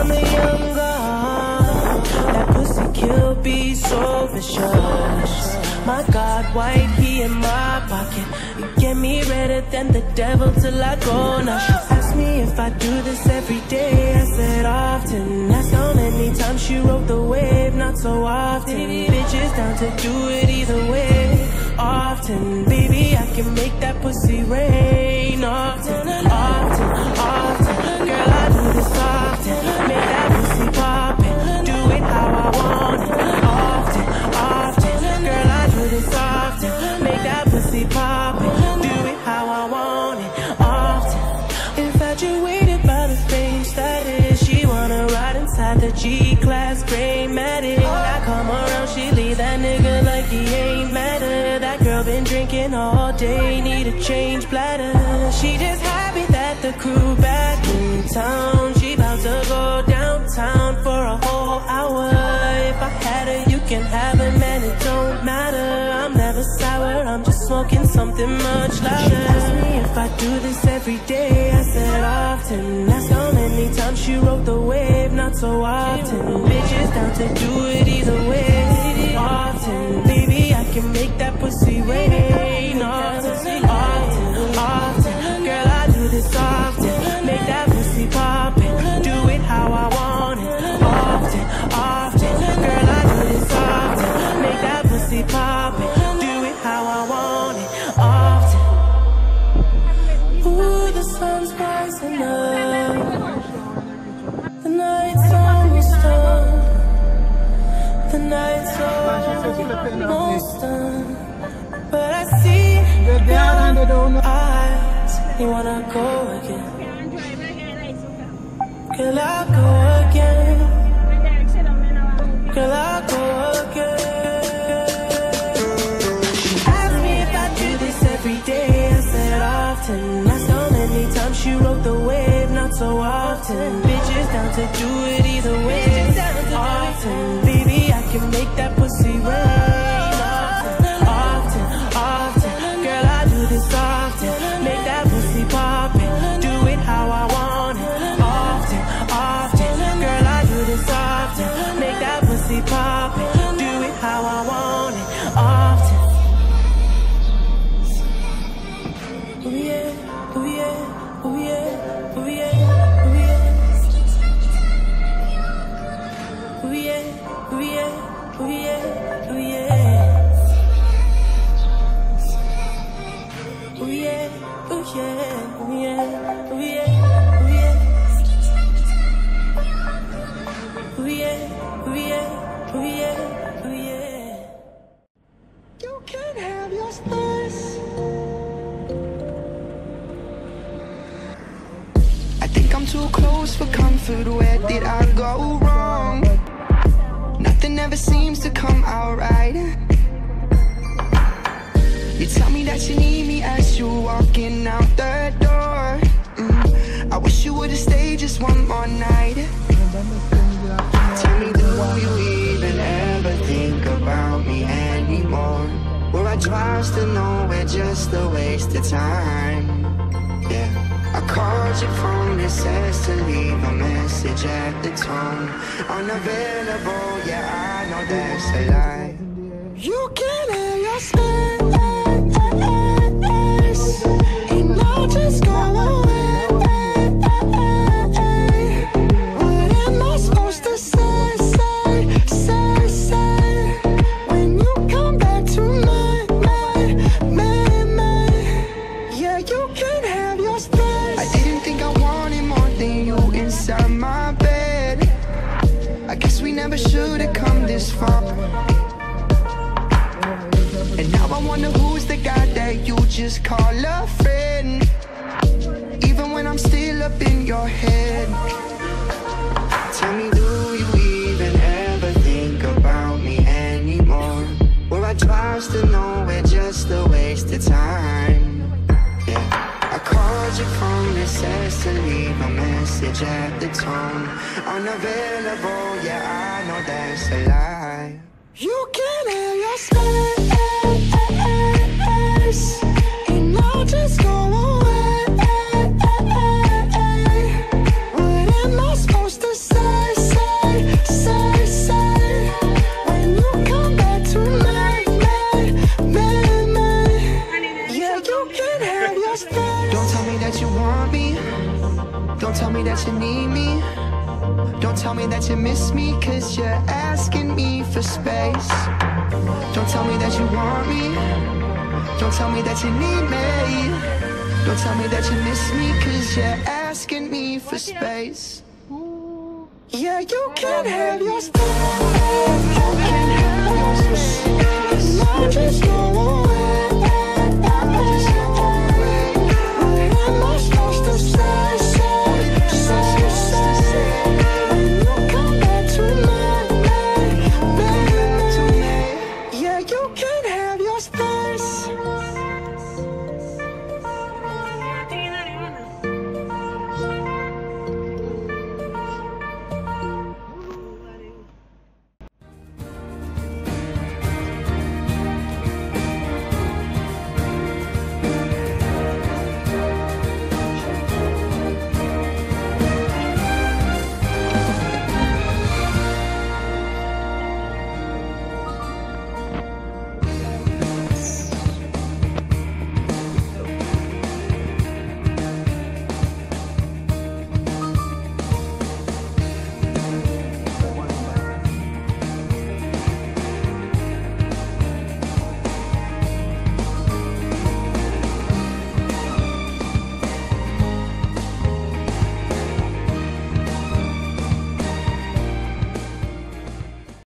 from the young gun. That pussy kill be so vicious. My God, white, he in my pocket. You get me redder than the devil till I go. Now she asked me if I do this every day. I said often. Asked how many times she rode the wave. Not so often. Bitches down to do it either way. Often, baby, I can make that pussy rain. Often, often, often. Girl, I do this often. Make that pussy poppin'. Do it how I want it. Often, often. Girl, I do this often. Make that pussy poppin'. Do it how I want it. Often. Infatuated by the face that is. She wanna ride inside the G-Class gray Matic. I come around, she leave that nigga like he ain't matter. That girl been drinking all day, need a change bladder. She just happy that the crew back in town. She about to go downtown for a whole hour. If I had her, you can have her, man, it don't matter. I'm never sour, I'm just smoking something much louder. She asked me if I do this every day. I said often. Asked how many times she rode the wave. Not so often. Bitches down to do it either way. Often, baby, I can make that pussy rain. Often, often, often. Girl, I do this often. Make that pussy poppin'. Do it how I want it. Often, often. Girl, I do this often. Make that pussy poppin'. Do it how I want it. Often. Ooh, the sun's rising up. The night's almost done. The night's almost done. But I see your eyes. You wanna go again? Girl, I'll go again. Girl, I'll go again. She asked me if I do this every day. I said often. Asked how many times she rode the wave. Not so often. Bitches down to do it either way. Often, baby, I can make that pussy rain. Often, often, often. Girl, I do this often. Make that pussy poppin'. Do it how I want it. Often, often. Girl, I do this often. Make that pussy poppin'. Do it how I want it. Often. Ooh yeah, ooh yeah, ooh yeah, ooh yeah, ooh yeah. Ooh yeah, ooh yeah, ooh yeah, ooh yeah. Ooh yeah, ooh yeah, ooh yeah, ooh yeah, ooh yeah. Ooh yeah, ooh yeah, ooh yeah, ooh yeah. You can have your space. I think I'm too close for comfort. Where did I go wrong? Nothing ever seems to come out right. You tell me that you need me as you're walking out the door. I wish you would've stayed just one more night. Tell me, do you even ever think about me anymore? Where I drive to nowhere, just a waste of time. Yeah, I called your phone, it says to leave a message at the tone. Unavailable, yeah, I know that's a lie. You can have your space, and I'll just go away. What am I supposed to say, when you come back to me? Yeah, you can have your space. I didn't think I wanted more than you inside my bed. I guess we never should've come this far. And now I wonder who's the guy that you just call a friend, even when I'm still up in your head. Tell me, do you even ever think about me anymore? Where I drive to nowhere, just a waste of time. Yeah, I called your phone, it says to leave a message at the tone. Unavailable, yeah, I know that's a lie. You can have your space, and I'll just go away. What am I supposed to say? Don't tell me that you miss me, cause you're asking me for space. Don't tell me that you want me. Don't tell me that you need me. Don't tell me that you miss me, cause you're asking me for space. Yeah, you can have your space. You can have your space. And I just don't want